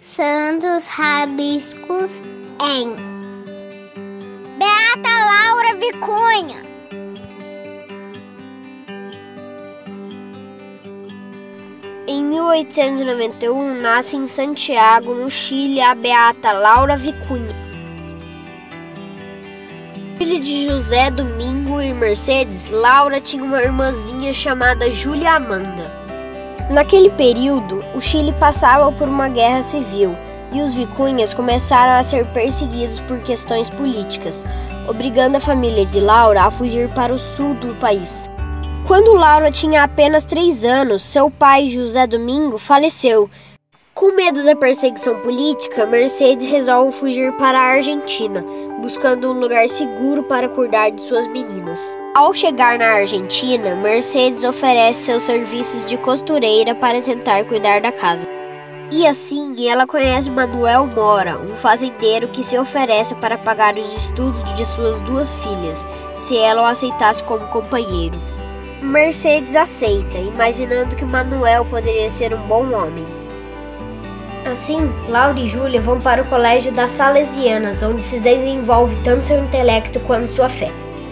santos rabiscos em Beata Laura Vicunha. Em 1891, nasce em Santiago, no Chile, a Beata Laura Vicunha. Filha de José Domingo e Mercedes, Laura tinha uma irmãzinha chamada Júlia Amanda. Naquele período, o Chile passava por uma guerra civil e os Vicunhas começaram a ser perseguidos por questões políticas, obrigando a família de Laura a fugir para o sul do país. Quando Laura tinha apenas 3 anos, seu pai, José Domingo, faleceu. Com medo da perseguição política, Mercedes resolve fugir para a Argentina, buscando um lugar seguro para cuidar de suas meninas. Ao chegar na Argentina, Mercedes oferece seus serviços de costureira para tentar cuidar da casa. E assim, ela conhece Manuel Mora, um fazendeiro que se oferece para pagar os estudos de suas 2 filhas, se ela o aceitasse como companheiro. Mercedes aceita, imaginando que Manuel poderia ser um bom homem. Assim, Laura e Júlia vão para o colégio das Salesianas, onde se desenvolve tanto seu intelecto quanto sua fé.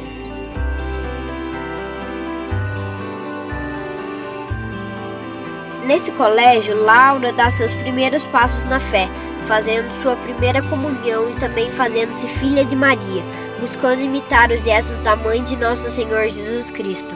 Nesse colégio, Laura dá seus primeiros passos na fé, fazendo sua primeira comunhão e também fazendo-se filha de Maria, buscando imitar os gestos da mãe de nosso Senhor Jesus Cristo.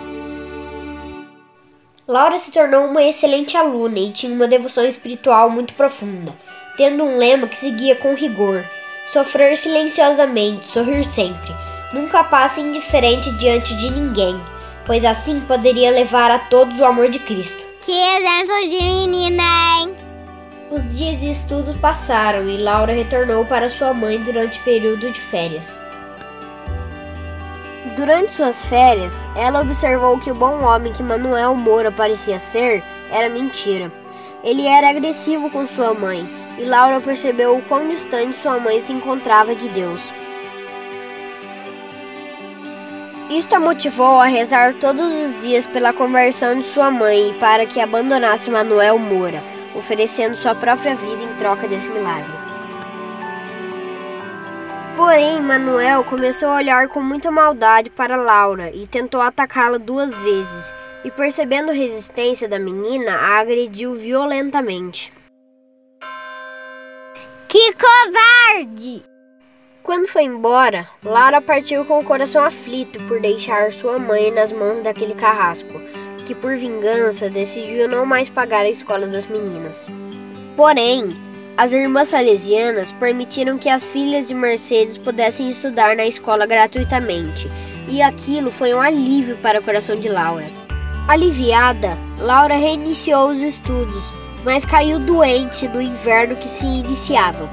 Laura se tornou uma excelente aluna e tinha uma devoção espiritual muito profunda, tendo um lema que seguia com rigor: sofrer silenciosamente, sorrir sempre, nunca passe indiferente diante de ninguém, pois assim poderia levar a todos o amor de Cristo. Que exemplo de menina, hein? Os dias de estudo passaram e Laura retornou para sua mãe durante o período de férias. Durante suas férias, ela observou que o bom homem que Manuel Moura parecia ser era mentira. Ele era agressivo com sua mãe e Laura percebeu o quão distante sua mãe se encontrava de Deus. Isto a motivou a rezar todos os dias pela conversão de sua mãe e para que abandonasse Manuel Moura, oferecendo sua própria vida em troca desse milagre. Porém, Manuel começou a olhar com muita maldade para Laura e tentou atacá-la 2 vezes, e percebendo a resistência da menina, a agrediu violentamente. Que covarde! Quando foi embora, Laura partiu com o coração aflito por deixar sua mãe nas mãos daquele carrasco, que por vingança decidiu não mais pagar a escola das meninas. Porém, as irmãs salesianas permitiram que as filhas de Mercedes pudessem estudar na escola gratuitamente, e aquilo foi um alívio para o coração de Laura. Aliviada, Laura reiniciou os estudos, mas caiu doente no inverno que se iniciava.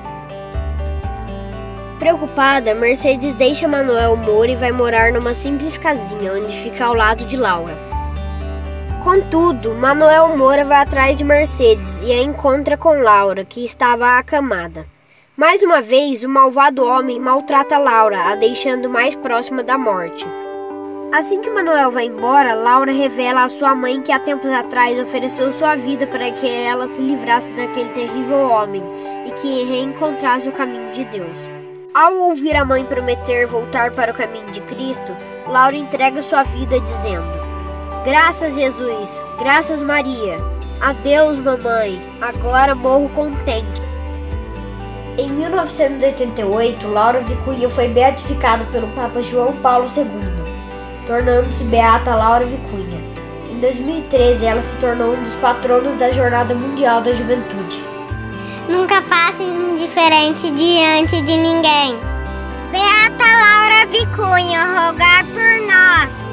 Preocupada, Mercedes deixa Manuel Moura e vai morar numa simples casinha, onde fica ao lado de Laura. Contudo, Manuel Moura vai atrás de Mercedes e a encontra com Laura, que estava acamada. Mais uma vez, o malvado homem maltrata Laura, a deixando mais próxima da morte. Assim que Manuel vai embora, Laura revela à sua mãe que há tempos atrás ofereceu sua vida para que ela se livrasse daquele terrível homem e que reencontrasse o caminho de Deus. Ao ouvir a mãe prometer voltar para o caminho de Cristo, Laura entrega sua vida dizendo: graças Jesus, graças Maria, adeus mamãe, agora morro contente. Em 1988, Laura Vicunha foi beatificada pelo Papa João Paulo II, tornando-se Beata Laura Vicunha. Em 2013, ela se tornou um dos patronos da Jornada Mundial da Juventude. Nunca passe indiferente diante de ninguém. Beata Laura Vicunha, rogar por nós.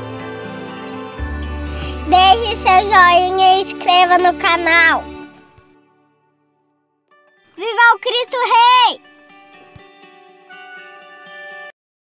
Deixe seu joinha e inscreva no canal. Viva o Cristo Rei!